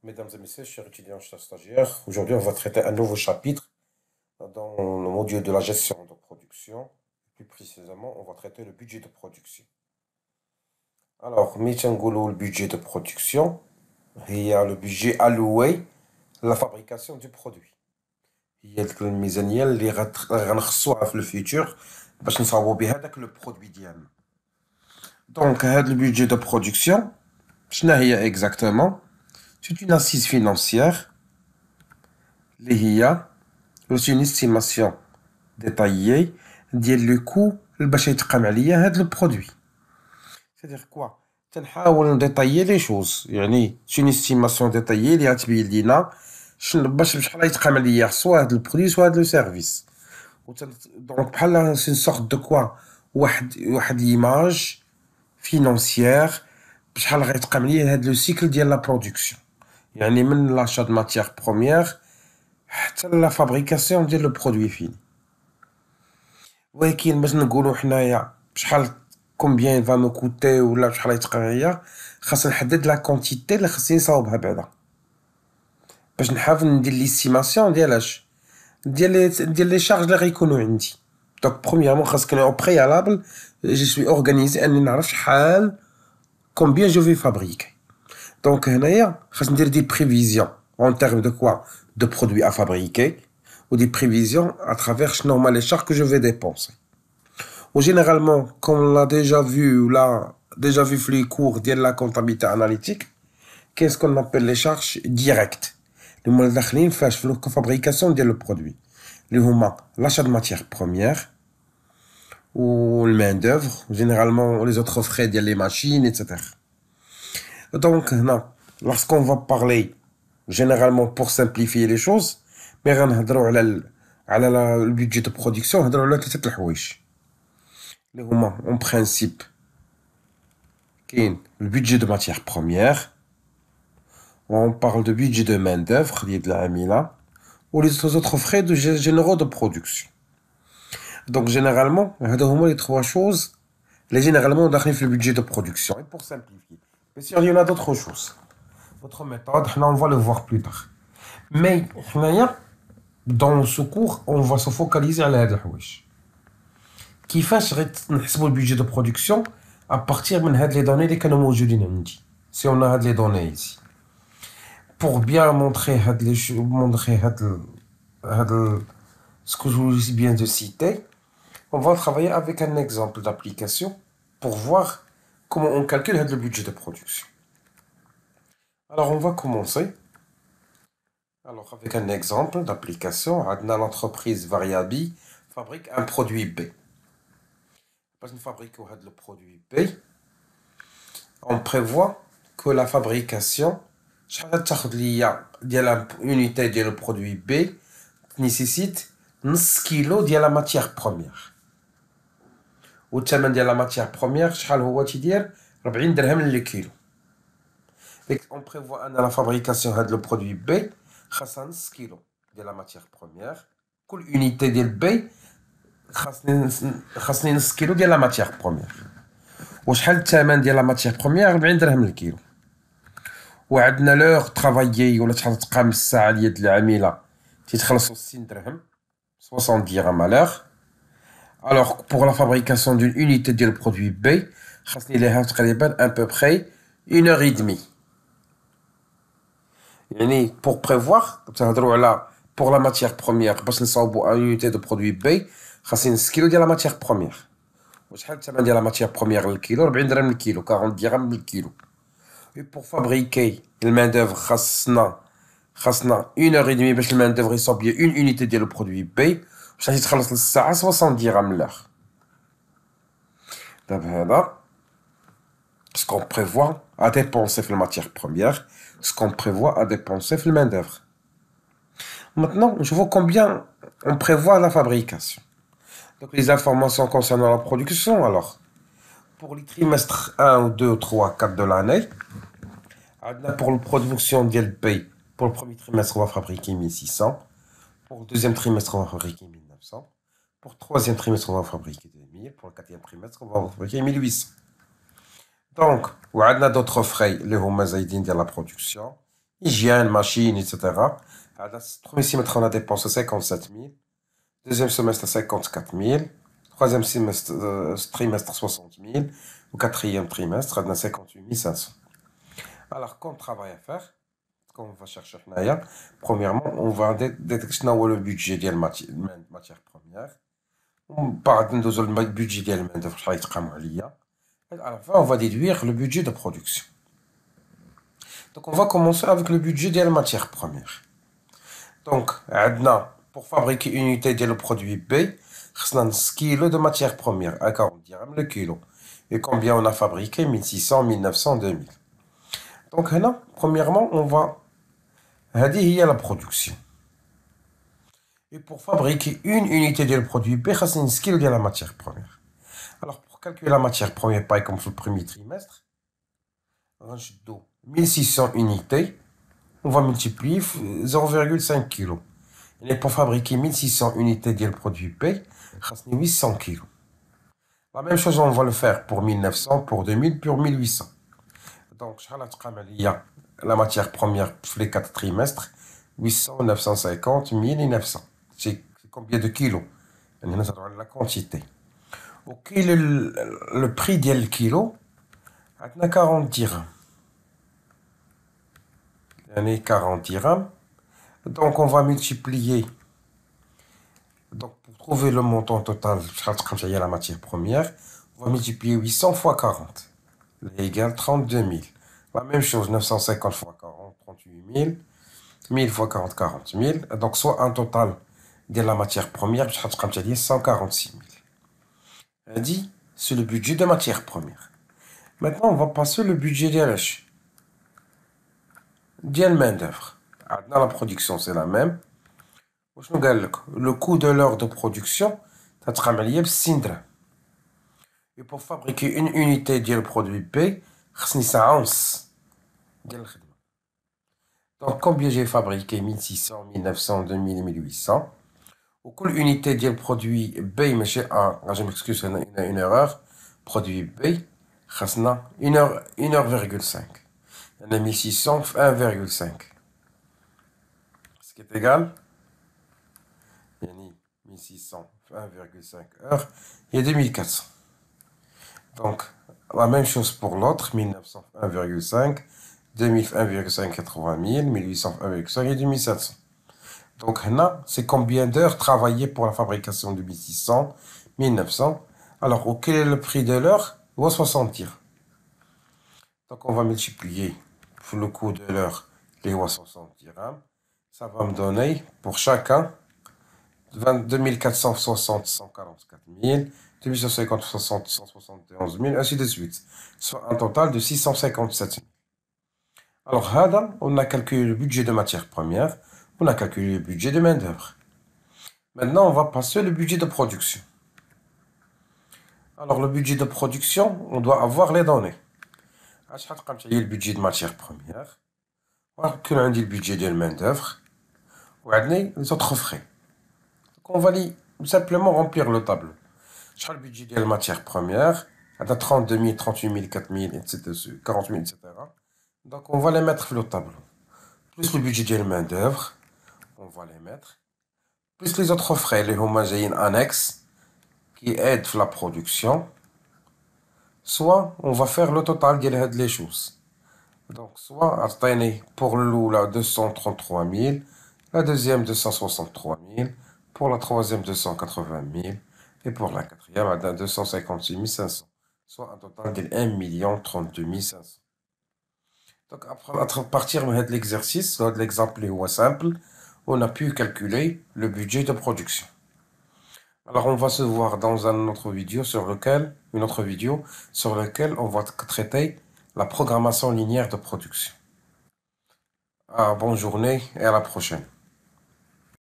Mesdames et messieurs, chers étudiants, chers stagiaires, aujourd'hui on va traiter un nouveau chapitre dans le module de la gestion de production. Plus précisément, on va traiter le budget de production. Alors, le budget de production, il y a le budget alloué à la fabrication du produit. Il y a le الميزانية اللي غنخصوها في le futur باش نصاوبو بها داك le produit ديالنا. Donc, le budget de production, شنو هي exactement? C'est une assise financière اللي هي une estimation détaillée ديال le coût باش يتقام عليا هاد البرودوي. C'est-à-dire quoi؟ تنحاول نديطايي لي شوز، يعني une estimation détaillée اللي غتبين لينا باش شحال يتقام عليا سوا هاد البرودوي سوا هاد لو سيرفيس. دونك بحال سي sorte de quoi؟ واحد ليماج فينانسيير بشحال غيتقام عليا هاد لو سيكل ديال لا برودكسيون، يعني من لاشا دو ماتيير بروميير حتى لا فابريكاسيون ديال لو برودوي فيني. ولكن باش نقولوا حنايا بشحال كومبيان فا مو كوتي ولا بشحال يتقام عليا، خاصنا نحدد لا كونتيتي اللي خصني نصاوبها بعدا باش نحاول ندير ليستيماسيون ديال ديال لي شارج اللي غيكونوا عندي. دونك برومييرمون خاص كنو او بريالابل جو سوي اورغانيزي اني نعرف شحال combien je vais fabriquer. Donc, je vais dire des prévisions en termes de quoi? De produits à fabriquer ou des prévisions à travers normal les charges que je vais dépenser. Ou généralement, comme on l'a déjà vu ou l'a déjà vu les cours de la comptabilité analytique, qu'est-ce qu'on appelle les charges directes? Les mots d'achline flash la fabrication de le produit. Les hommes, l'achat de matières premières ou le main d'œuvre, généralement les autres frais de les machines, etc. Donc, non, lorsqu'on va parler, généralement pour simplifier les choses, mais le budget de production, on va en principe, le budget de matières premières, on parle de budget de main-d'œuvre, ou les autres frais généraux de production. Donc, généralement, les trois choses, généralement, on arrive le budget de production. Et pour simplifier, mais s'il y en a d'autres choses, votre méthode, on va le voir plus tard. Mais, dans ce cours, on va se focaliser à l'aide. Qui fait le budget de production à partir des données qui sont موجودين si on a les données ici. Pour bien montrer ce que je vous viens de citer, on va travailler avec un exemple d'application pour voir comment on calcule le budget de production. Alors, on va commencer. Alors, avec un exemple d'application, l'entreprise Variabi fabrique un produit B. Parce qu'on fabrique le produit B, on prévoit que la fabrication, chaque unité de le produit B nécessite 9 kg de la matière première. والثمن ديال la matière première شحال هو تيدير 40 درهم للكيلو. On prévoit la fabrication de le produit B خاصها 9 كيلو ديال la matière première. كل unité ديال B خاصني 9 كيلو ديال la matière première. وشحال الثمن ديال la matière première 40 درهم للكيلو. وعندنا لوغ ترافايي ولا شحال تقام الساعه ديال العامله تيتخلصوا 60 درهم 60 dirhams à l'heure. Alors, pour la fabrication d'une unité de produit B, il y a à peu près 1h30. Pour prévoir, pour la matière première, parce que une unité de produit B, il y a 1 kg de la matière première. Et la matière première, le kilo, 40 dirhams le kilo, 40 dirhams le kilo. Et pour fabriquer le main-d'œuvre, il y a 1h30 pour le main-d'œuvre, il y a une unité de produit B. باش يتخلص للساعة 60 درهم l'heure. دابا هذا ce qu'on prévoit à dépenser في الماتيère première, ce qu'on prévoit à dépenser في main d'œuvre. Maintenant, je vois combien on prévoit la fabrication. Donc les informations concernant la production, alors pour les trimestres 1, 2, 3, 4 de l'année, pour la production ديال B, pour le premier trimestre on va fabriquer 1600, pour le deuxième trimestre on va fabriquer 1900. Pour le troisième trimestre, on va fabriquer 2000. Pour le quatrième trimestre, on va fabriquer 1800. Donc, on a d'autres frais, les hommes de la production. hygiène, machine, etc. Le premier semestre, on a dépensé 57 000. Deuxième semestre, 54 000. Troisième semestre, trimestre, 60 000. Au quatrième trimestre, on a 58 500. Alors, comme travail à faire, qu'on va chercher, premièrement, on va détecter le budget de matière première. On parle de budget de main-d'œuvre. À la fin, on va déduire le budget de production. Donc, on va commencer avec le budget de la matière première. Donc, pour fabriquer une unité de le produit B, on a 1 kg de matière première à 40 dirhams le kilo. Et combien on a fabriqué? 1600, 1900, 2000. Donc, là, premièrement, on va. هذه هي la production. Et pour fabriquer une unité de le produit B, on a 1 kg de la matière première. Alors, pour calculer la matière première, par exemple, le premier trimestre, on a 1600 unités. On va multiplier 0,5 kg. Et pour fabriquer 1600 unités de produit B, on a 800 kg. La même chose, on va le faire pour 1900, pour 2000, pour 1800. Donc, il y a la matière première pour les 4 trimestres, 800, 950, 1000 et 900. C'est combien de kilos? La quantité. Ok, le prix du kilo, on a 40 dirhams. 40 dirhams. Donc, on va multiplier. Donc, pour trouver le montant total, la matière première, on va multiplier 800 fois 40. Égale 32 000. La même chose, 950 fois 40, 38 000. 1000 fois 40, 40 000. Donc, soit un total de la matière première, 146 000. Dit, c'est le budget de matière première. Maintenant, on va passer le budget des rachats. De main-d'œuvre. Dans la production, c'est la même. Le coût de l'heure de production, c'est 6 dirhams. Et pour fabriquer une unité de produit B, c'est 11. Donc, combien j'ai fabriqué? 1600, 1900, 2000, 1800. Au coût unité de produit B, je m'excuse, une erreur. Produit B, c'est 1,5. On a 1600, 1,5. Ce qui est égal, 1600, 1,5 heures, il y a 2400. Donc, la même chose pour l'autre, 1900, 1,5, 2000, 1,5, 80 000, 1800, 1,5 et 2700. Donc, là, c'est combien d'heures travaillées pour la fabrication de 1600, 1900. Alors, quel est le prix de l'heure? 60 dirhams. Donc, on va multiplier le coût de l'heure, les 60 dirhams. Ça va me donner, pour chacun, 2460, 144 000, 2150, 60, 171 000, ainsi de suite. Soit un total de 657 000. Alors, on a calculé le budget de matière première, on a calculé le budget de main-d'œuvre. Maintenant, on va passer au budget de production. Alors, le budget de production, on doit avoir les données. Le budget de matière première, le budget de main-d'œuvre, et les autres frais. Donc, on va simplement remplir le tableau. Le budget de la matière première, 32 000, 38 000, 4 000, etc., 40 000, etc. Donc, on va les mettre sur le tableau. Plus le budget de la main-d'œuvre, on va les mettre. Plus les autres frais, les homogènes annexes, qui aident la production. Soit, on va faire le total de les choses. Donc, soit, pour le loup, 233 000, la deuxième, 263 000, pour la troisième, 280 000, et pour la quatrième, 256 500. Soit un total de 1 032 500. Donc, à partir de l'exercice, de l'exemple simple, on a pu calculer le budget de production. Alors, on va se voir dans une autre vidéo sur laquelle on va traiter la programmation linéaire de production. Bonne journée et à la prochaine.